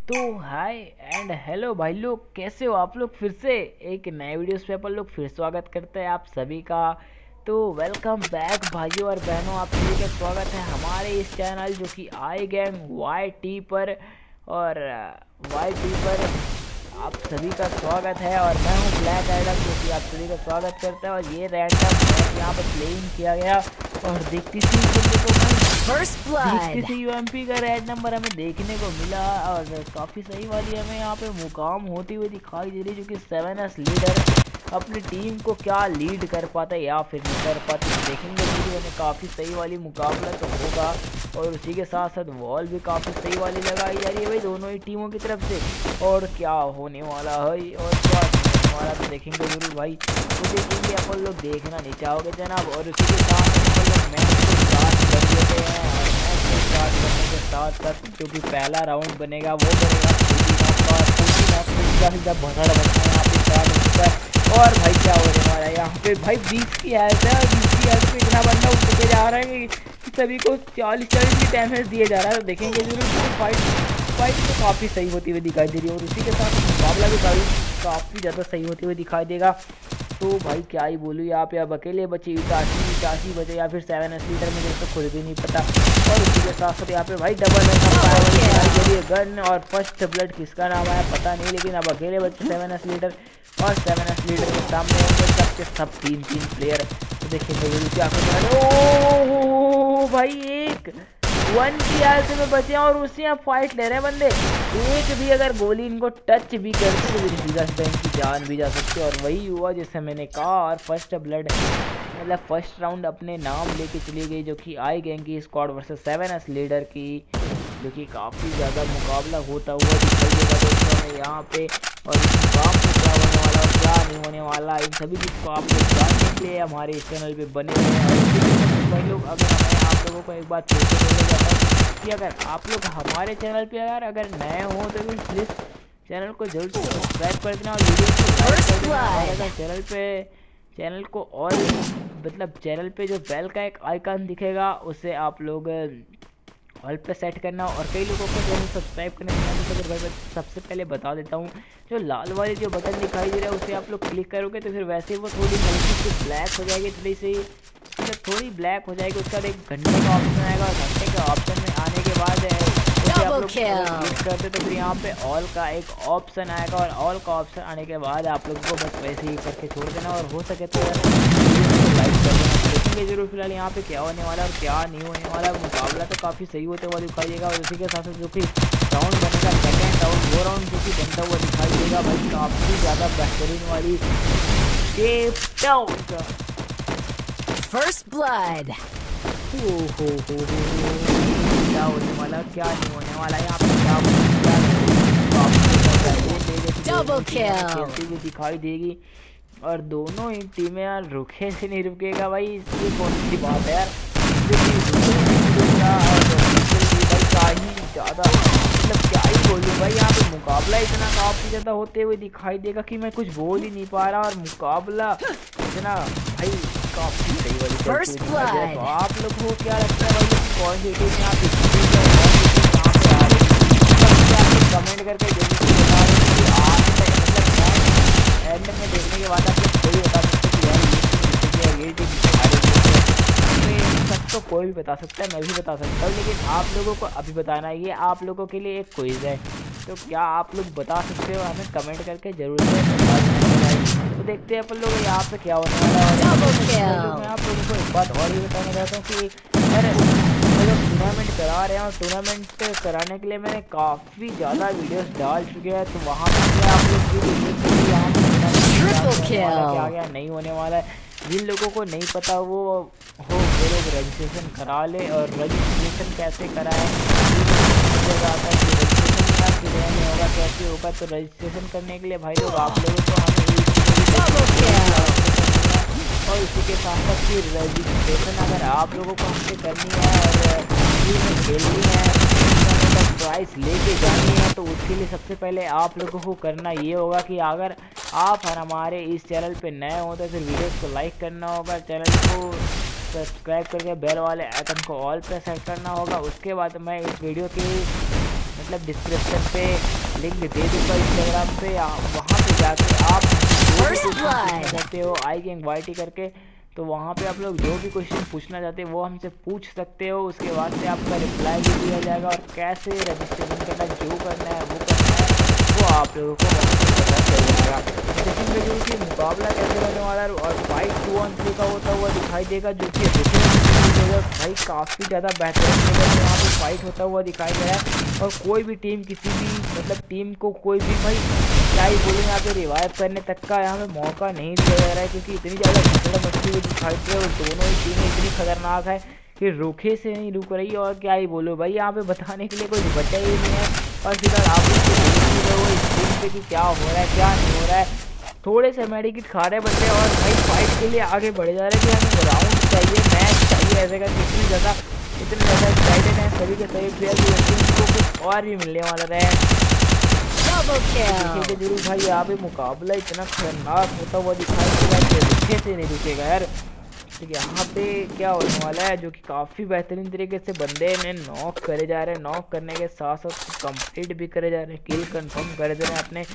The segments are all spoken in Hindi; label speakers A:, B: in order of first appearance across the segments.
A: तो हाय एंड हेलो भाई लोग, कैसे हो आप लोग। फिर से एक नए वीडियोस पे अपन लोग फिर स्वागत करते हैं आप सभी का। तो वेलकम बैक भाइयों और बहनों, आप सभी का स्वागत है हमारे इस चैनल जो कि आई गैंग वाई टी पर। और वाई टी पर आप सभी का स्वागत है और मैं हूं ब्लैक आइडल जो कि आप सभी का स्वागत करता है। और ये रैंडम मैच यहाँ पर प्लेइंग किया गया और देखती थी यूएमपी का रेड नंबर हमें देखने को मिला और काफ़ी सही वाली हमें यहाँ पे मुकाम होती हुई दिखाई दे रही, जो कि 7S लीडर अपनी टीम को क्या लीड कर पाता है या फिर नहीं कर पाते देखेंगे वीडियो में। काफ़ी सही वाली मुकाबला तो होगा और उसी के साथ साथ वॉल भी काफ़ी सही वाली लगाई जा रही है भाई दोनों ही टीमों की तरफ से। और क्या होने वाला है और क्या होने वाला तो देखेंगे जरूर भाई, तो देखेंगे अपन लोग देखना नहीं चाहोगे जनाब। और उसी के साथ अपन लोग मैच को स्टार्ट कर देते हैं और मैच को स्टार्ट करने के साथ साथ जो कि पहला राउंड बनेगा वो बनेगा सीधा भसड़ बनता है यहाँ पे स्टार्ट हो चुका है। और भाई क्या होने वाला है यहाँ पे भाई 20 की हेल्थ है और 20 की हेल्थ पे इतना बंदा उठ के जा रहा है कि सभी को 40 की डैमेज दिए जा रहा है। तो देखेंगे जरूर फाइट तो काफ़ी सही होती हुई दिखाई दे रही है और उसी के साथ मुकाबला भी काफ़ी ज़्यादा सही होती हुई दिखाई देगा। तो भाई क्या ही बोलूँ, यहाँ पे अब अकेले बचे इटाची बचे या फिर 7S लीडर में तो खुद भी नहीं पता। और उसी के साथ साथ यहाँ पे भाई डबल गन और फर्स्ट ब्लड किसका नाम आया पता नहीं, लेकिन अब अकेले बचे 7S लीडर और 7S लीडर के सामने होंगे सबके सब तीन प्लेयर। तो देखिए क्या कर रहे हैं। ओ भाई एक 1 की हालत में बचे और उससे यहाँ फाइट ले रहे हैं बंदे। एक भी अगर गोली इनको टच भी करती तो सीधा इनकी जान भी जा सकती है। और वही हुआ जैसे मैंने कहा और फर्स्ट ब्लड मतलब फर्स्ट राउंड अपने नाम लेके चली गई, जो कि आई गैंग की स्क्वाड वर्सेस 7S लीडर की, जो कि काफ़ी ज़्यादा मुकाबला होता हुआ दिखाई देगा दोस्तों हमें यहाँ पे। और इस मुकाम से क्या होने वाला और क्या नहीं होने वाला इन सभी चीज़ को आप लोग जानने के लिए हमारे इस चैनल पे बने हुए हैं। भाई लोग अगर मैं आप लोगों को एक बात पूछने बोला जाता हूँ कि अगर आप लोग हमारे चैनल पे अगर नए हो तो प्लीज़ चैनल को जरूर से सब्सक्राइब कर देना और वीडियो को लाइक कर देना। अगर चैनल को और मतलब चैनल पे जो बेल का एक आइकन दिखेगा उसे आप लोग ऑल पे सेट करना। और कई लोगों को चैनल सब्सक्राइब करने में तो भाई सबसे पहले बता देता हूँ, जो लाल वाली जो बटन दिखाई दे रहा है उसे आप लोग क्लिक करोगे तो फिर वैसे वो थोड़ी हल्की सी ब्लैक हो जाएगी, थोड़ी ब्लैक हो जाएगी। उसका एक घंटे का ऑप्शन आएगा और घंटे के ऑप्शन में आने के बाद उसे आप लोग क्लिक करते तो फिर यहाँ पे ऑल का एक ऑप्शन आएगा और ऑल का ऑप्शन आने के बाद आप लोगों को बस वैसे ही करके छोड़ देना और हो सके तो लाइक कर देना। देखेंगे जरूर फिलहाल यहाँ पे क्या होने वाला और क्या नहीं होने वाला। मुकाबला तो काफ़ी सही होते हुआ दिखाई देगा और उसी के साथ साथ जो कि राउंड बनेगा सेकेंड राउंड वो राउंड जो कि बनता हुआ दिखाई देगा भाई काफ़ी ज़्यादा बेहतरीन वाली केप टाउन का
B: फर्स्ट ब्लड।
A: क्या होने वाला क्या नहीं होने वाला यहाँ पे क्या भी दिखाई देगी और दोनों ही टीमें यार रुके से नहीं रुकेगा भाई, इसकी कौन सी बात है यार। भाई ज़्यादा मतलब क्या ही बोलूँ भाई, यहाँ पे मुकाबला इतना काफ़ी ज़्यादा होते हुए दिखाई देगा कि मैं कुछ बोल ही नहीं पा रहा और मुकाबला इतना भाई काफ़ी सही वाली। तो आप लोग को क्या लगता है भाई कौन सी टीम यहाँ पे आ रही है कमेंट करके जरूर बता रहे हैं कि एंड में देखने के बाद आप लोग कोई बता सकते हैं कि ये टीम सब तो कोई भी बता सकता है, मैं भी बता सकता हूँ, लेकिन आप लोगों को अभी बताना है। ये आप लोगों के लिए एक क्विज है, तो क्या आप लोग बता सकते हो हमें कमेंट करके जरूर से बता देना। तो देखते हैं अपन लोग यहाँ पे क्या होने वाला है। मैं आप लोगों को एक बात और भी बताना चाहता हूँ कि अरे लोग टूर्नामेंट करा रहे हैं और टूर्नामेंट कराने के लिए मैंने काफ़ी ज़्यादा वीडियोस डाल चुके हैं, तो वहाँ पर आप लोग क्या नहीं होने वाला है। जिन लोगों को नहीं पता वो लोग रजिस्ट्रेशन करा ले। और रजिस्ट्रेशन कैसे कराएं होगा कैसे होगा, तो रजिस्ट्रेशन करने के लिए भाई लोग आप लोगों को हमें और इसी के साथ साथ फिर रजिस्ट्रेशन अगर आप लोगों को हमसे करनी है और खेलनी है प्राइस लेके जानी है, तो उसके लिए सबसे पहले आप लोगों को करना ये होगा कि अगर आप हमारे इस चैनल पे नए हो तो फिर वीडियोस को लाइक करना होगा, चैनल को सब्सक्राइब करके बेल वाले आइकन को ऑल पे सेट करना होगा। उसके बाद मैं इस वीडियो के मतलब डिस्क्रिप्शन पे लिंक दे दूँगा इंस्टाग्राम पे, वहाँ पे जाके आप चाहते हो आई गैंग वाईटी करके, तो वहाँ पे आप लोग जो भी क्वेश्चन पूछना चाहते हैं वो हमसे पूछ सकते हो। उसके बाद से आपका रिप्लाई भी दिया जाएगा और कैसे रजिस्ट्रेशन करना, जो करना है वो करना है वो आप लोगों को पता चल जाएगा। देखेंगे जो कि मुकाबला कैसे होने वाला है और फाइट 2-on-3 का होता हुआ दिखाई देगा, जो कि भाई काफ़ी ज़्यादा बेहतरीन जगह यहाँ पे फाइट होता हुआ दिखाई दे रहा है। और कोई भी टीम किसी भी मतलब टीम को कोई भी भाई क्या ही बोले यहाँ पे रिवाइव करने तक का यहाँ पे मौका नहीं दिया जा रहा है, क्योंकि इतनी ज़्यादा घटना मचती हुई दिखाई दे रही है और दोनों ही टीमें इतनी खतरनाक है कि रुखे से नहीं रुक रही। और क्या ही बोलो भाई, यहाँ पे बताने के लिए कोई बचा ही नहीं है। और फिलहाल आप लोग इस टीम पे कि क्या हो रहा है क्या नहीं हो रहा है, थोड़े से मेडिकिट खा रहे बंदे और भाई फाइट के लिए आगे बढ़े जा रहे हैं कि हमें राउंड चाहिए, मैच चाहिए। ऐसे का इतने ज़्यादा एक्साइटेड हैं सभी के सभी प्लेयर को कुछ और भी मिलने वाला रहे। देखिए जरूर भाई यहाँ पे मुकाबला इतना खतरनाक होता हुआ दिखाई दे रहा है, रुके से नहीं रुकेगा यार। ठीक है, यहाँ पे क्या होने वाला है जो कि काफ़ी बेहतरीन तरीके से बंदे ने नॉक करे जा रहे हैं, नॉक करने के साथ साथ कंप्लीट भी करे जा रहे हैं, किल कंफर्म करे जा रहे हैं अपने।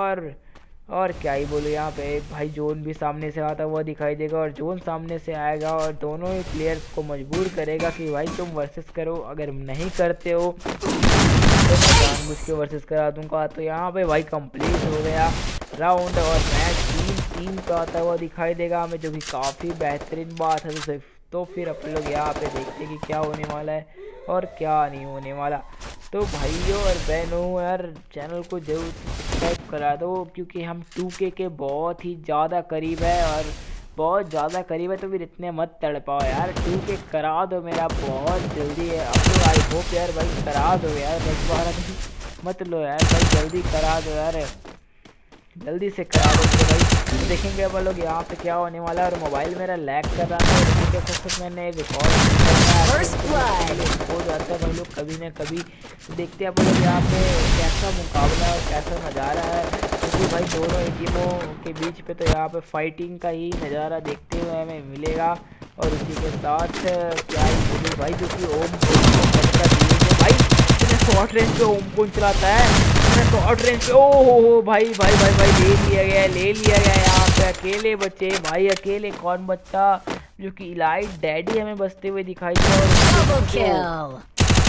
A: और क्या ही बोलो, यहाँ पे भाई जोन भी सामने से आता हुआ दिखाई देगा और जोन सामने से आएगा और दोनों ही प्लेयर्स को मजबूर करेगा कि भाई तुम वर्सेस करो, अगर नहीं करते हो तो मैं जानबूझ के वर्सेस करा दूंगा। तो यहाँ पे भाई कंप्लीट हो गया राउंड और मैच 3-3 का आता हुआ दिखाई देगा हमें, जो कि काफ़ी बेहतरीन बात है। तो फिर अपन लोग यहाँ पे देखते हैं कि क्या होने वाला है और क्या नहीं होने वाला। तो भाइयों और बहनों यार, चैनल को जरूर सब्सक्राइब करा दो, क्योंकि हम 2K के बहुत ही ज़्यादा करीब है और बहुत ज़्यादा करीब है। तो फिर इतने मत तड़पाओ यार, 2K करा दो मेरा बहुत जल्दी है। अब तो आई होप यार भाई करा दो यार, 10-12 दिन मत लो यार भाई, जल्दी करा दो यार, जल्दी से करा दो। तो भाई तो देखेंगे अपन लोग यहाँ पे क्या होने वाला है। और मोबाइल मेरा लैग कर रहा था, इसी के साथ मैंने रिकॉर्ड हो जाता है भाई लोग कभी ना कभी। तो देखते हैं अपन लोग यहाँ पे कैसा मुकाबला और कैसा नज़ारा है, क्योंकि भाई दोनों ही टीमों के बीच पे तो यहाँ पे फाइटिंग का ही नज़ारा देखते हुए हमें मिलेगा। और उसी के साथ क्या ही बोलूँ भाई, जो कि ओम भाई शॉर्ट रेंज पे ओम कौन चलाता है, शॉर्ट रेंज पे ओहो भाई भाई भाई भाई ले लिया गया यहाँ पे। अकेले बच्चे भाई, अकेले कौन बच्चा, जो कि इलाइट डैडी हमें बचते हुए दिखाई दे रहा है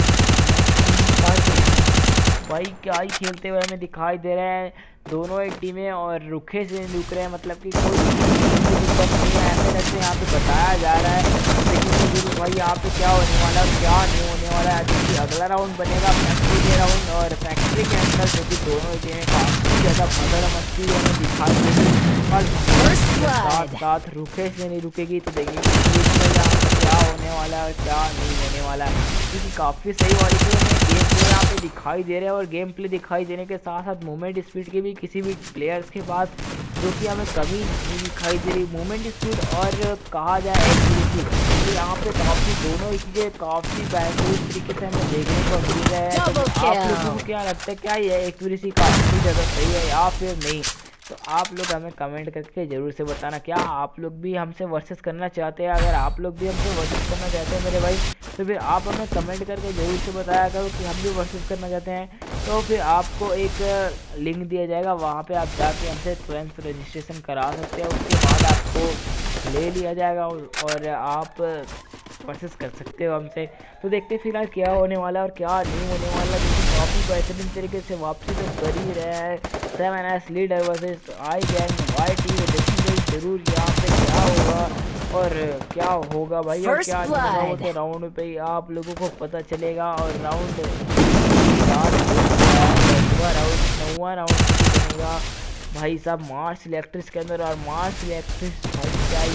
A: भाई, क्या ही खेलते हुए हमें दिखाई दे रहे हैं दोनों एक टीमें और रुखे से रुक रहे हैं, मतलब कि कोई दिक्कत नहीं है, ऐसे यहाँ पे बताया जा रहा है। लेकिन भाई यहाँ पे क्या होने वाला है क्या नहीं होने वाला है, क्योंकि अगला राउंड बनेगा फैक्ट्री के राउंड और फैक्ट्री के अंदर जो कि दोनों ही टीमें काफ़ी ज़्यादा मदद मस्ती हमें दिखाई देगी और साथ साथ रुखे से नहीं रुकेगी। तो देखिए क्या होने वाला है और क्या नहीं होने वाला है, क्योंकि काफ़ी सही वाली गेम प्ले यहाँ पे दिखाई दे रहे हैं। और गेम प्ले दिखाई देने के साथ साथ मूवमेंट स्पीड की भी किसी भी प्लेयर्स के पास जो कि हमें कभी नहीं दिखाई दे रही, मूवमेंट स्पीड और कहा जाए एक्यूरेसी, तो यहाँ पे काफ़ी दोनों ही चीज़ें काफ़ी बेहतरीन तरीके से हमें देखने को मिल रहा है। तो आप लोगों को क्या लगता है, क्या ये एक्यूरेसी काफ़ी ज़्यादा सही है या फिर नहीं? तो आप लोग हमें कमेंट करके ज़रूर से बताना, क्या आप लोग भी हमसे वर्सेस करना चाहते हैं? अगर आप लोग भी हमसे वर्सेस करना चाहते हैं मेरे भाई, तो फिर आप हमें कमेंट करके ज़रूर से बताया करो कि हम भी वर्सेस करना चाहते हैं। तो फिर आपको एक लिंक दिया जाएगा, वहाँ पे आप जाके हमसे तुरंत रजिस्ट्रेशन करा सकते हैं, उसके बाद आपको ले लिया जाएगा और आप वर्सेस कर सकते हो हमसे। तो देखते फिलहाल क्या होने वाला है और क्या नहीं होने वाला, क्योंकि काफ़ी बेहतरीन तरीके से वापसी तो कर ही रहा है 7S leader versus I gang YT. देखेंगे जरूर यहाँ पे क्या होगा और क्या होगा भाई, और क्या नहीं होगा वो तो राउंड पे ही आप लोगों को पता चलेगा। और राउंड 9वां राउंड बनेगा भाई साहब मार्स इलेक्ट्रिक्स के अंदर। और मार्स इलेक्ट्रिक्स भाई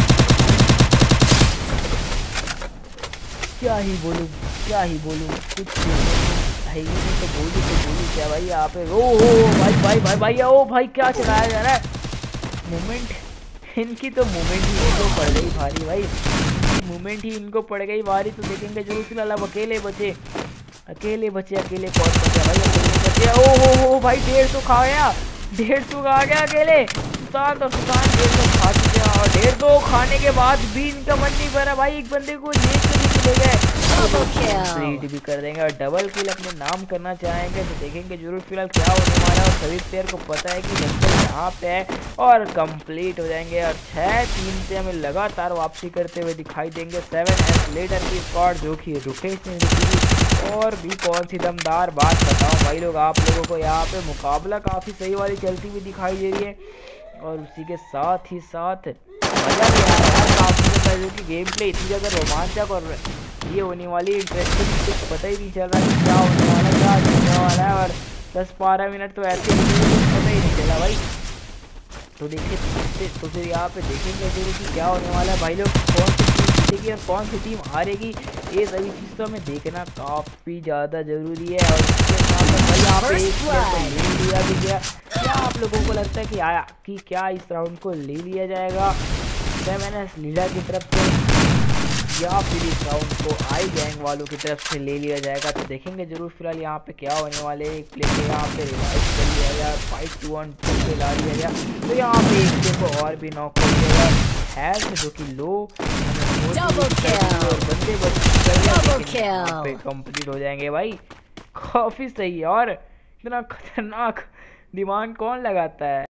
A: क्या ही बोलूँ कुछ भाई तो बोलूँ क्या भाई यहाँ पे। ओ भाई भाई भाई भाई ओ भाई क्या चलाया जा रहा है, मूवमेंट इनकी तो मूवमेंट ही इनको पड़ गई भारी भाई, मूवमेंट ही इनको पड़ गई भारी। तो देखेंगे जरूर फिलहाल अब अकेले बचे कौन बचा भाई, अकेले बचे। ओ भाई 150 खा गया, 150 खा गया अकेले सुल्तान। तो सुल्तान 150 खा चुके हैं और 150 खाने के बाद भी इनका मन नहीं भरा भाई, एक बंदे को ले के भी चले गए।
B: Double
A: complete
B: kill.
A: भी कर देंगे और डबल किल अपने नाम करना चाहेंगे तो देखेंगे जरूर फिलहाल क्या होने वाला है। और सभी प्लेयर को पता है कि बंदर यहाँ पे है और कंप्लीट हो जाएंगे और 6-3 से हमें लगातार वापसी करते हुए दिखाई देंगे 7S लेडर की स्क्वाड, जो कि रुके नहीं रुकी। और भी कौन सी दमदार बात बताऊं भाई लोग आप लोगों को, यहाँ पे मुकाबला काफ़ी सही वाली चलती हुई दिखाई दे रही है। और उसी के साथ ही साथ मज़ा भी आ रहा है काफ़ी ज़्यादा, जो कि गेम प्ले इतनी ज़्यादा रोमांचक और ये होने वाली इंटरेस्टिंग, कुछ पता ही नहीं चल रहा कि क्या होने वाला है, क्या होने वाला है। और 10-12 मिनट तो ऐसे ही पता ही नहीं चला भाई। तो देखिए तो फिर यहाँ पे देखेंगे जरूर कि क्या होने वाला है भाई लोग, कौन सी टीम जीतेगी और कौन सी टीम हारेगी। ये सभी चीज़ तो हमें देखना काफ़ी ज़्यादा ज़रूरी है। और इसके साथ भाई यहाँ पे एक प्लेयर को ले लिया भी गया। क्या आप लोगों को लगता है कि क्या इस राउंड को ले लिया जाएगा 7S लीडर की तरफ से, या फिर इस राउंड को आई गैंग वालों की तरफ से ले लिया जाएगा। तो देखेंगे जरूर फिलहाल यहाँ पे क्या होने वाले। एक प्लेयर को यहाँ पे रिवाइव कर लिया गया, 5-2-1 पे ला लिया गया। तो यहाँ पे एक प्लेयर को और भी नॉक कर दिया गया, हेल्थ जो कि लो
B: Double kill.
A: और बंदे पे कंप्लीट हो जाएंगे भाई। काफी सही है। और इतना खतरनाक दिमाग कौन लगाता है।